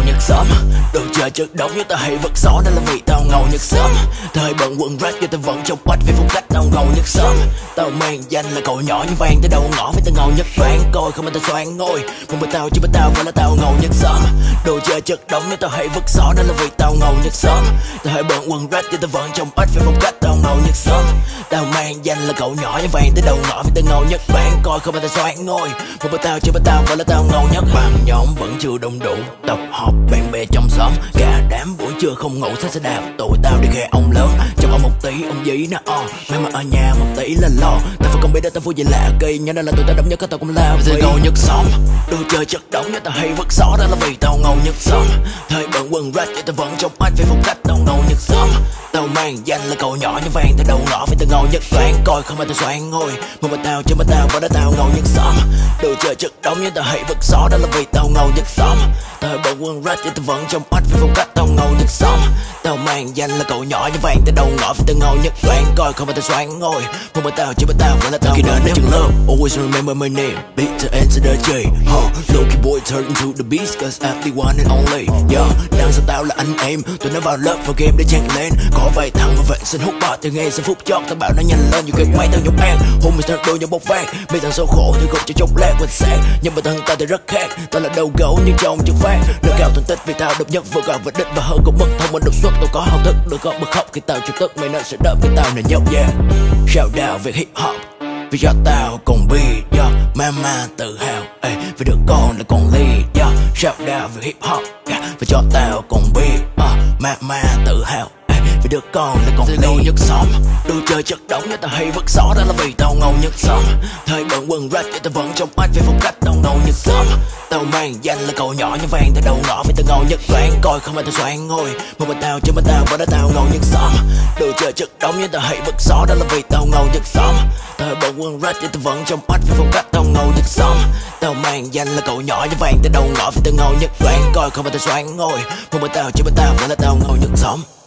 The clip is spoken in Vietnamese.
ngầu nhất xóm. Đồ chơi chất đống như ta hay vật xó, đó là vì tao ngầu nhất xóm. Tao hay bận quần rap nhưng tao vẫn trong bách vì phong cách tao ngầu nhất xóm. Tao mang danh là cậu nhỏ như vàng tới đầu ngõ với tao ngầu nhất đoán coi không ai tao xoan ngôi. Một mình tao chứ bên tao phải là tao ngầu nhất xóm. Đồ chơi chất đống như tao hay vật xó, đó là vì tao ngầu nhất xóm. Tao hay bận quần rap nhưng tao vẫn trong bách vì phong cách tao ngầu nhất xóm. Tao mang danh là cậu nhỏ như vàng tới đầu ngõ với tao ngầu nhất đoán coi không ai tao xoan ngôi. Một mình tao chứ bên tao phải là tao ngầu nhất. Bằng nhóm vẫn chưa đông đủ, tập họp bạn bè trong xóm, cả đám buổi trưa không ngủ sẽ đạp tụi tao đi khe ông lớn. Trong ông một tí ông dí nó may mà ở nhà một tí là lo. Tao phải không biết đó tao vui gì lạ kỳ, nhớ nên là tụi tao đấm nhất tao cũng lao vì ngầu nhất xóm. Đồ chơi chất đống như tao hay vứt xó, đó là vì tao ngầu nhất xóm. Thời bận quần rap cho tao vẫn trong anh vì phong cách tao ngầu nhất xóm. Tao mang danh là cậu nhỏ như vàng tới đầu ngõ vì tao ngầu nhất đoán coi không ai tao xoan ngôi. Một mình tao chứ mà tao vẫn đã tao ngầu nhất xóm. Đồ chơi chất đống như tao hay vứt xó, đó là vì tao ngầu nhất xóm. Thời bận quần rap cho tao vẫn trong anh vì phong cách tao ngầu nhất xóm. Tao mang danh là cậu nhỏ như vàng tới đầu ngõ vì tao ngầu nhất đoán coi không ai tao xoan ngôi. Một mình tao chứ mà tao vẫn là tao ngầu nhất love. Always remember my name, beat to enter the J. Loki boy turn into the beast cause I'm the one and only. Đang sau tao là anh em, tụi nó vào lớp vào game để change lên. Có vài thằng mà vệ sinh hút bọt từ nghe xin phút chót, tao bảo nó nhanh lên nhiều cái máy tao nhục an. Hôm mình đôi nhau bốc vang, mấy thằng sâu khổ thì không cho chốc lát quên sáng. Nhưng mà thân tao thì rất khác, tao là đầu gấu nhưng trong trực phát. Nâng cao thành tích vì tao độc nhất vừa gặp và đích và hơn cũng mất thông minh đột xuất. Tao có học thức được có bật khóc khi tao chịu tức, mày nên sẽ đỡ cái tao này nhậu Shout out về hip hop vì cho tao cùng beat, mama tự hào vì đứa con là con lead, shout out về hip hop vì cho tao cùng beat, mama tự hào vì đứa con là con ngầu nhất xóm. Đồ chơi chất đống như tao hay vứt xó, đó là vì tao ngầu nhất xóm. Thời bận quần rap cho tao vẫn trong anh vì phong cách tao ngầu nhất xóm. Tao mang danh là cậu nhỏ như vàng tới đầu ngõ vì tao ngầu nhất đoán coi không ai tao xoan ngôi. Một mình tao chứ bên tao vẫn đã tao ngầu nhất xóm. Đồ chơi chất đống như tao hay vứt xó, đó là vì tao ngầu nhất xóm. Thời bận quần rap cho tao vẫn trong anh vì phong cách tao ngầu nhất xóm. Tao mang danh là cậu nhỏ như vàng tới đầu ngõ vì tao ngầu nhất đoán coi không ai tao xoan ngôi. Một mình tao chứ bên tao vẫn là tao ngầu nhất xóm.